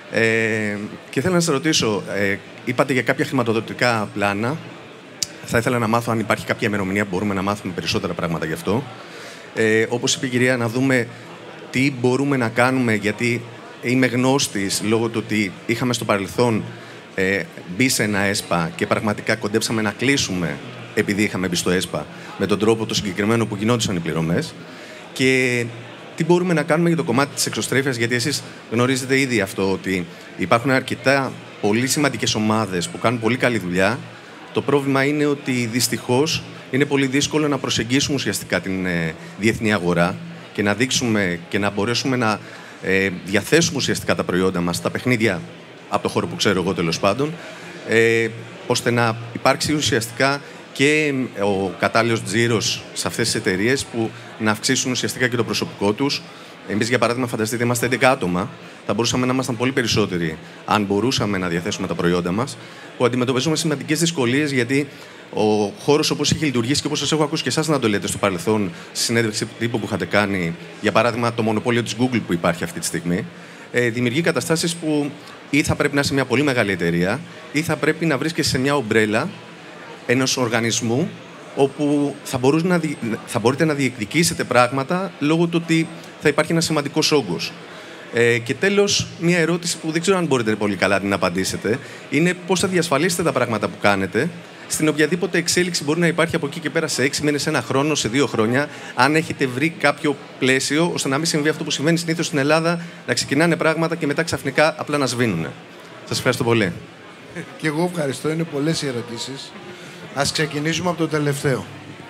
Και θέλω να σας ρωτήσω, είπατε για κάποια χρηματοδοτικά πλάνα. Θα ήθελα να μάθω αν υπάρχει κάποια ημερομηνία που μπορούμε να μάθουμε περισσότερα πράγματα γι' αυτό. Όπως είπε η κυρία, να δούμε τι μπορούμε να κάνουμε, γιατί είμαι γνώστης λόγω του ότι είχαμε στο παρελθόν μπει σε ένα ΕΣΠΑ και πραγματικά κοντέψαμε να κλείσουμε επειδή είχαμε μπει στο ΕΣΠΑ με τον τρόπο το συγκεκριμένο που γινόντουσαν οι πληρωμές. Και τι μπορούμε να κάνουμε για το κομμάτι της εξωστρέφειας, γιατί εσείς γνωρίζετε ήδη αυτό, ότι υπάρχουν αρκετά πολύ σημαντικές ομάδες που κάνουν πολύ καλή δουλειά. Το πρόβλημα είναι ότι δυστυχώς είναι πολύ δύσκολο να προσεγγίσουμε ουσιαστικά την διεθνή αγορά και να δείξουμε και να μπορέσουμε να διαθέσουμε ουσιαστικά τα προϊόντα μας, τα παιχνίδια, από το χώρο που ξέρω εγώ τέλος πάντων, ώστε να υπάρξει ουσιαστικά και ο κατάλληλος τζίρος σε αυτές τις εταιρείες που να αυξήσουν ουσιαστικά και το προσωπικό τους. Εμείς, για παράδειγμα, φανταστείτε, είμαστε 11 άτομα. Θα μπορούσαμε να ήμασταν πολύ περισσότεροι αν μπορούσαμε να διαθέσουμε τα προϊόντα μας, που αντιμετωπίζουμε σημαντικές δυσκολίες, γιατί ο χώρος όπως έχει λειτουργήσει και όπως σας έχω ακούσει και εσάς να το λέτε στο παρελθόν, στη συνέντευξη τύπου που είχατε κάνει, για παράδειγμα, το μονοπόλιο της Google που υπάρχει αυτή τη στιγμή, δημιουργεί καταστάσεις που ή θα πρέπει να είσαι μια πολύ μεγάλη εταιρεία, ή θα πρέπει να βρίσκεσαι σε μια ομπρέλα ενός οργανισμού όπου θα μπορείτε να διεκδικήσετε πράγματα λόγω του ότι θα υπάρχει ένα σημαντικός όγκος. Και τέλος, μια ερώτηση που δεν ξέρω αν μπορείτε πολύ καλά να την απαντήσετε, είναι πώς θα διασφαλίσετε τα πράγματα που κάνετε στην οποιαδήποτε εξέλιξη μπορεί να υπάρχει από εκεί και πέρα σε 6 μήνες, 1 χρόνο, σε 2 χρόνια, αν έχετε βρει κάποιο πλαίσιο ώστε να μην συμβεί αυτό που συμβαίνει συνήθως στην Ελλάδα, να ξεκινάνε πράγματα και μετά ξαφνικά απλά να σβήνουν. Σας ευχαριστώ πολύ. Και εγώ ευχαριστώ, είναι πολλές οι ερωτήσεις. Ας ξεκινήσουμε από το τελευταίο.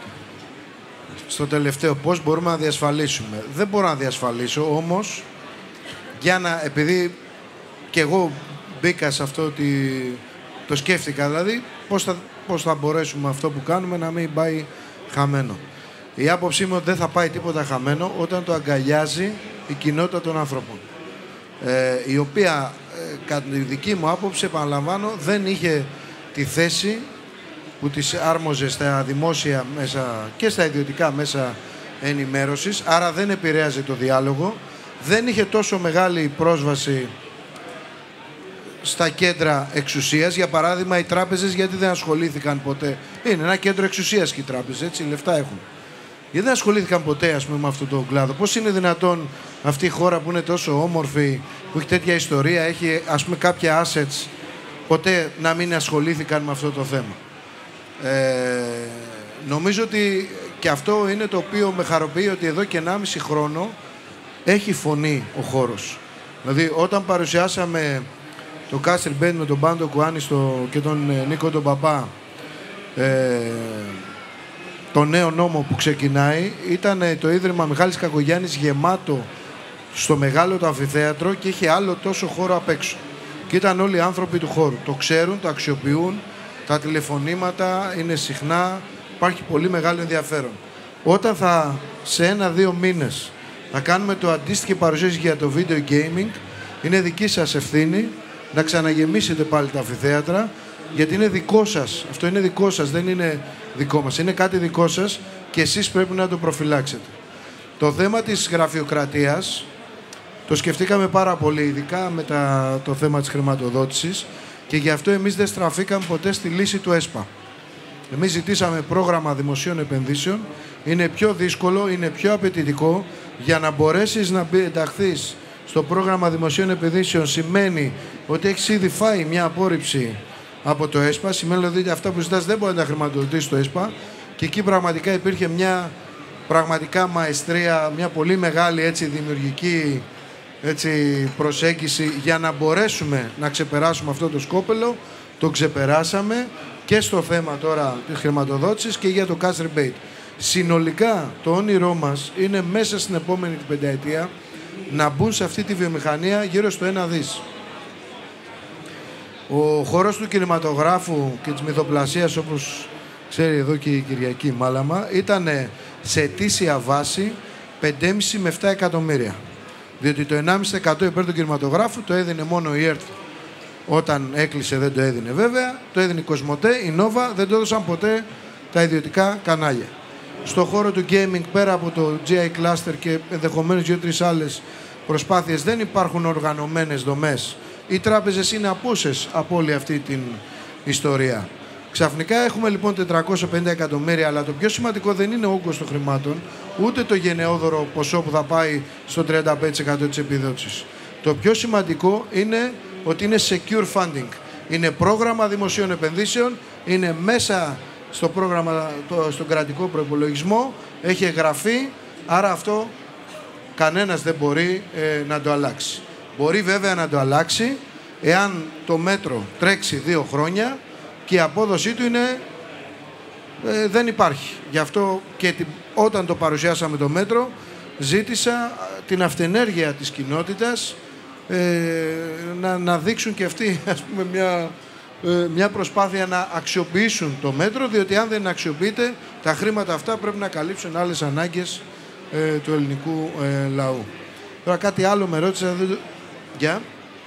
Στο τελευταίο, πώς μπορούμε να διασφαλίσουμε. Δεν μπορώ να διασφαλίσω, όμως, επειδή και εγώ μπήκα σε αυτό ότι το σκέφτηκα, δηλαδή, πώς θα μπορέσουμε αυτό που κάνουμε να μην πάει χαμένο. Η άποψή μου ότι δεν θα πάει τίποτα χαμένο όταν το αγκαλιάζει η κοινότητα των ανθρώπων. Η οποία, κατά τη δική μου άποψη, επαναλαμβάνω, δεν είχε τη θέση που τις άρμοζε στα δημόσια μέσα και στα ιδιωτικά μέσα ενημέρωσης, άρα δεν επηρέαζε το διάλογο, δεν είχε τόσο μεγάλη πρόσβαση στα κέντρα εξουσίας. Για παράδειγμα, οι τράπεζες γιατί δεν ασχολήθηκαν ποτέ. Είναι ένα κέντρο εξουσίας και οι τράπεζες, έτσι, λεφτά έχουν. Γιατί δεν ασχολήθηκαν ποτέ, ας πούμε, με αυτόν τον κλάδο. Πώς είναι δυνατόν αυτή η χώρα που είναι τόσο όμορφη, που έχει τέτοια ιστορία, έχει, ας πούμε, κάποια assets, ποτέ να μην ασχολήθηκαν με αυτό το θέμα. Νομίζω ότι και αυτό είναι το οποίο με χαροποιεί, ότι εδώ και 1,5 χρόνο έχει φωνή ο χώρος. Δηλαδή, όταν παρουσιάσαμε το Castle Band με τον Πάντο Κουάνη και τον Νίκο τον Παπά, το νέο νόμο που ξεκινάει, ήταν το Ίδρυμα Μιχάλης Κακογιάννης γεμάτο στο μεγάλο το αμφιθέατρο και είχε άλλο τόσο χώρο απ' έξω. Και ήταν όλοι οι άνθρωποι του χώρου. Το ξέρουν, το αξιοποιούν, τα τηλεφωνήματα είναι συχνά, υπάρχει πολύ μεγάλο ενδιαφέρον. Όταν σε 1-2 μήνες θα κάνουμε το αντίστοιχη παρουσίαση για το video gaming, είναι δική σας ευθύνη να ξαναγεμίσετε πάλι τα αμφιθέατρα, γιατί είναι δικό σας. Αυτό είναι δικό σας, δεν είναι δικό μας. Είναι κάτι δικό σας και εσείς πρέπει να το προφυλάξετε. Το θέμα της γραφειοκρατίας το σκεφτήκαμε πάρα πολύ, ειδικά με το θέμα της χρηματοδότησης, και γι' αυτό εμείς δεν στραφήκαμε ποτέ στη λύση του ΕΣΠΑ. Εμείς ζητήσαμε πρόγραμμα δημοσίων επενδύσεων. Είναι πιο δύσκολο, είναι πιο απαιτητικό. Για να μπορέσεις να ενταχθείς στο πρόγραμμα δημοσίων επενδύσεων σημαίνει ότι έχεις ήδη φάει μια απόρριψη από το ΕΣΠΑ. Σημαίνει δηλαδή ότι αυτά που ζητάς δεν μπορεί να τα χρηματοδοτήσει το ΕΣΠΑ. Και εκεί πραγματικά υπήρχε μια πραγματικά μαεστρία, μια πολύ μεγάλη έτσι, δημιουργική προσέγγιση για να μπορέσουμε να ξεπεράσουμε αυτό το σκόπελο. Το ξεπεράσαμε και στο θέμα τώρα της χρηματοδότησης και για το cash rebate. Συνολικά το όνειρό μας είναι μέσα στην επόμενη πενταετία να μπουν σε αυτή τη βιομηχανία γύρω στο 1 δις. Ο χώρος του κινηματογράφου και της μυθοπλασίας, όπως ξέρει εδώ και η Κυριακή Μάλαμα, ήταν σε ετήσια βάση 5,5 με 7 εκατομμύρια. Διότι το 1,5% υπέρ του κινηματογράφου το έδινε μόνο η ΕΡΤ. Όταν έκλεισε δεν το έδινε βέβαια, το έδινε η Κοσμοτέ, η Νόβα, δεν το έδωσαν ποτέ τα ιδιωτικά κανάλια. Στο χώρο του gaming, πέρα από το GI Cluster και ενδεχομένως 2-3 άλλες προσπάθειες, δεν υπάρχουν οργανωμένες δομές. Οι τράπεζες είναι απούσες από όλη αυτή την ιστορία. Ξαφνικά έχουμε λοιπόν 450 εκατομμύρια, αλλά το πιο σημαντικό δεν είναι ο όγκος των χρημάτων, ούτε το γενναιόδωρο ποσό που θα πάει στο 35% της επιδότησης. Το πιο σημαντικό είναι ότι είναι secure funding. Είναι πρόγραμμα δημοσίων επενδύσεων, είναι μέσα στο πρόγραμμα, στον κρατικό προϋπολογισμό, έχει εγγραφεί, άρα αυτό κανένας δεν μπορεί να το αλλάξει. Μπορεί βέβαια να το αλλάξει εάν το μέτρο τρέξει 2 χρόνια και η απόδοσή του είναι, δεν υπάρχει. Γι' αυτό και όταν το παρουσιάσαμε το μέτρο, ζήτησα την αυτενέργεια της κοινότητας να δείξουν και αυτοί, ας πούμε, μια προσπάθεια να αξιοποιήσουν το μέτρο, διότι αν δεν αξιοποιείται, τα χρήματα αυτά πρέπει να καλύψουν άλλες ανάγκες του ελληνικού λαού. Τώρα κάτι άλλο με ρώτησα. Για.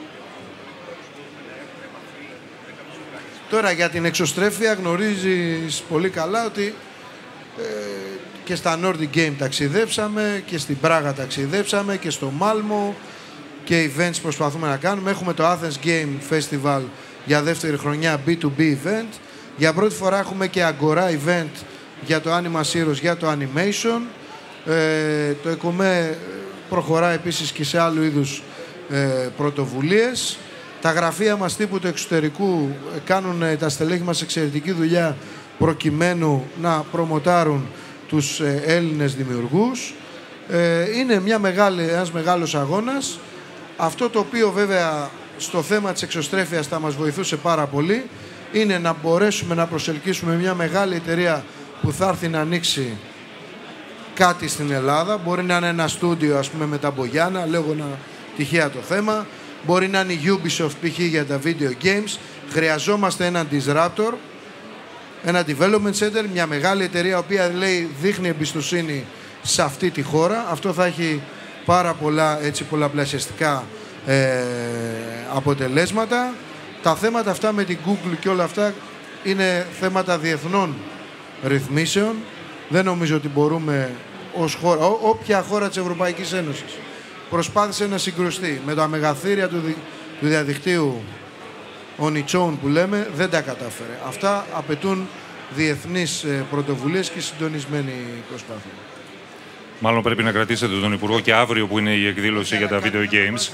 Τώρα για την εξωστρέφεια γνωρίζεις πολύ καλά ότι και στα Nordic Game ταξιδέψαμε και στην Πράγα ταξιδέψαμε και στο Μάλμο και events προσπαθούμε να κάνουμε. Έχουμε το Athens Game Festival για δεύτερη χρονιά, B2B event. Για πρώτη φορά έχουμε και Agora event για το Anima Heroes, για το Animation. Το ΕΚΟΜΕ προχωρά επίσης και σε άλλου είδους πρωτοβουλίες. Τα γραφεία μας τύπου του εξωτερικού κάνουν τα στελέχη μας εξαιρετική δουλειά προκειμένου να προμοτάρουν τους Έλληνες δημιουργούς. Είναι ένας μεγάλος αγώνας. Αυτό το οποίο βέβαια στο θέμα της εξωστρέφειας θα μας βοηθούσε πάρα πολύ είναι να μπορέσουμε να προσελκύσουμε μια μεγάλη εταιρεία που θα έρθει να ανοίξει κάτι στην Ελλάδα. Μπορεί να είναι ένα στούντιο, ας πούμε, με τα Μπογιάννα, λέγω ένα τυχαία το θέμα. Μπορεί να είναι η Ubisoft π.χ. για τα video games. Χρειαζόμαστε έναν disruptor, ένα development center, μια μεγάλη εταιρεία η οποία δείχνει εμπιστοσύνη σε αυτή τη χώρα. Αυτό θα έχει πάρα πολλά πολλαπλασιαστικά αποτελέσματα. Τα θέματα αυτά με την Google και όλα αυτά είναι θέματα διεθνών ρυθμίσεων. Δεν νομίζω ότι μπορούμε ως χώρα, όποια χώρα της Ευρωπαϊκής Ένωσης προσπάθησε να συγκρουστεί με τα μεγαθύρια του διαδικτύου on its own που λέμε, δεν τα κατάφερε. Αυτά απαιτούν διεθνείς πρωτοβουλίες και συντονισμένη προσπάθεια. Μάλλον πρέπει να κρατήσετε τον Υπουργό και αύριο που είναι η εκδήλωση για τα video games.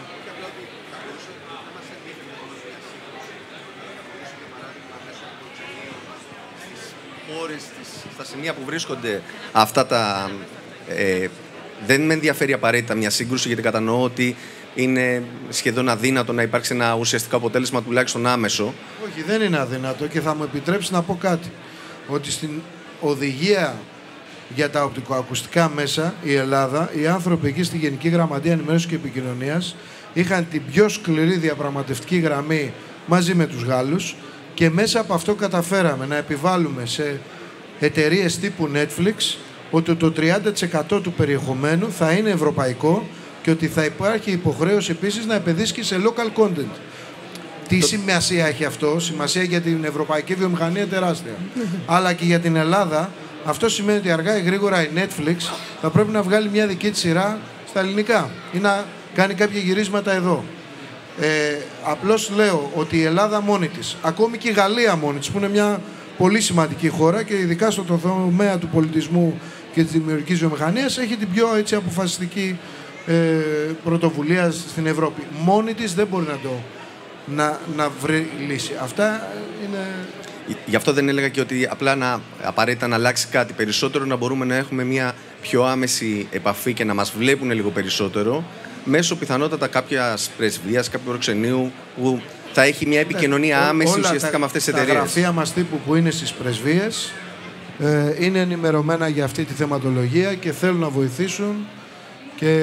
Στα σημεία που βρίσκονται αυτά τα... δεν με ενδιαφέρει απαραίτητα μια σύγκρουση, γιατί κατανοώ ότι είναι σχεδόν αδύνατο να υπάρξει ένα ουσιαστικό αποτέλεσμα, τουλάχιστον άμεσο. Όχι, δεν είναι αδύνατο και θα μου επιτρέψει να πω κάτι. Ότι στην οδηγία για τα οπτικοακουστικά μέσα, η Ελλάδα, οι άνθρωποι εκεί στη Γενική Γραμματεία Ενημέρωσης και Επικοινωνίας είχαν την πιο σκληρή διαπραγματευτική γραμμή μαζί με τους Γάλλους και μέσα από αυτό καταφέραμε να επιβάλλουμε σε εταιρείες τύπου Netflix ότι το 30% του περιεχομένου θα είναι ευρωπαϊκό και ότι θα υπάρχει υποχρέωση επίσης να επενδύσει και σε local content. Τι σημασία έχει αυτό? Σημασία για την ευρωπαϊκή βιομηχανία τεράστια. Αλλά και για την Ελλάδα, αυτό σημαίνει ότι αργά ή γρήγορα η Netflix θα πρέπει να βγάλει μια δική της σειρά στα ελληνικά ή να κάνει κάποια γυρίσματα εδώ. Απλώς λέω ότι η Ελλάδα μόνη της, ακόμη και η Γαλλία μόνη της, που είναι μια πολύ σημαντική χώρα και ειδικά στο τομέα του πολιτισμού και της δημιουργικής βιομηχανίας, έχει την πιο έτσι αποφασιστική πρωτοβουλία στην Ευρώπη. Μόνη της δεν μπορεί να βρει λύση. Αυτά είναι... Γι' αυτό δεν έλεγα και ότι απλά απαραίτητα να αλλάξει κάτι περισσότερο, να μπορούμε να έχουμε μια πιο άμεση επαφή και να μας βλέπουν λίγο περισσότερο μέσω πιθανότατα κάποιας πρεσβείας, κάποιου προξενείου που θα έχει μια επικοινωνία άμεση ουσιαστικά με αυτές τις εταιρείες. Τα γραφεία μας τύπου που είναι στις πρεσβείες είναι ενημερωμένα για αυτή τη θεματολογία και θέλουν να βοηθήσουν, και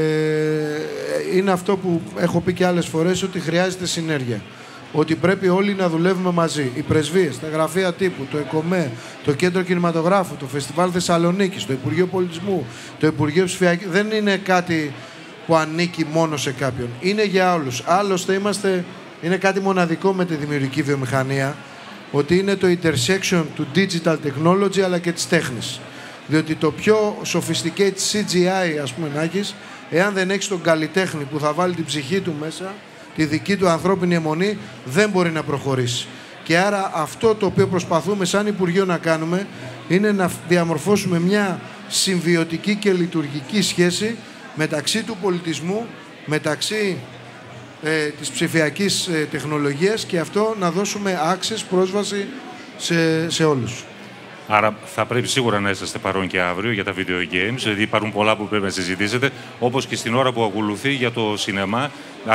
είναι αυτό που έχω πει και άλλες φορές, ότι χρειάζεται συνέργεια. Ότι πρέπει όλοι να δουλεύουμε μαζί. Οι πρεσβείες, τα γραφεία τύπου, το ΕΚΟΜΕ, το Κέντρο Κινηματογράφου, το Φεστιβάλ Θεσσαλονίκης, το Υπουργείο Πολιτισμού, το Υπουργείο Ψηφιακής. Δεν είναι κάτι που ανήκει μόνο σε κάποιον. Είναι για όλους. Άλλωστε είναι κάτι μοναδικό με τη δημιουργική βιομηχανία, ότι είναι το intersection του digital technology αλλά και της τέχνης. Διότι το πιο sophisticated CGI, ας πούμε, να έχεις, εάν δεν έχεις τον καλλιτέχνη που θα βάλει την ψυχή του μέσα, τη δική του ανθρώπινη αιμονή, δεν μπορεί να προχωρήσει. Και άρα αυτό το οποίο προσπαθούμε σαν Υπουργείο να κάνουμε είναι να διαμορφώσουμε μια συμβιωτική και λειτουργική σχέση μεταξύ του πολιτισμού, μεταξύ της ψηφιακής τεχνολογίας, και αυτό να δώσουμε access, πρόσβαση σε όλους. Άρα θα πρέπει σίγουρα να είσαστε παρόν και αύριο για τα video games, δηλαδή υπάρχουν πολλά που πρέπει να συζητήσετε, όπως και στην ώρα που ακολουθεί για το σινεμά,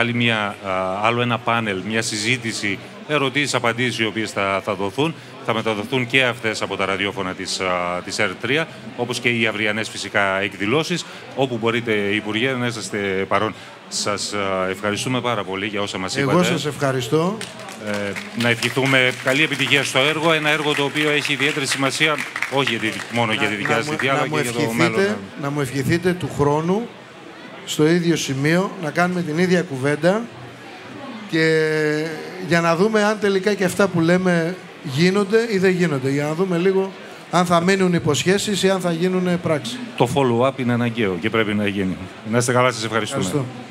άλλο ένα πάνελ, μια συζήτηση, ερωτήσεις, απαντήσεις οι οποίες θα δοθούν. Θα μεταδοθούν και αυτές από τα ραδιόφωνα της ΕΡΤ3, όπως και οι αυριανές φυσικά εκδηλώσεις, όπου μπορείτε, Υπουργέ, να είσαστε παρόν. Σας ευχαριστούμε πάρα πολύ για όσα μας είπατε. Εγώ σας ευχαριστώ. Να ευχηθούμε καλή επιτυχία στο έργο, ένα έργο το οποίο έχει ιδιαίτερη σημασία, όχι μόνο για τη δικιά σας θητεία, αλλά και για το μέλλον. Να μου ευχηθείτε του χρόνου, στο ίδιο σημείο, να κάνουμε την ίδια κουβέντα, και για να δούμε αν τελικά και αυτά που λέμε γίνονται ή δεν γίνονται. Για να δούμε λίγο αν θα μείνουν υποσχέσεις ή αν θα γίνουν πράξη. Το follow-up είναι αναγκαίο και πρέπει να γίνει. Να είστε καλά, σας ευχαριστούμε. Ευχαριστώ.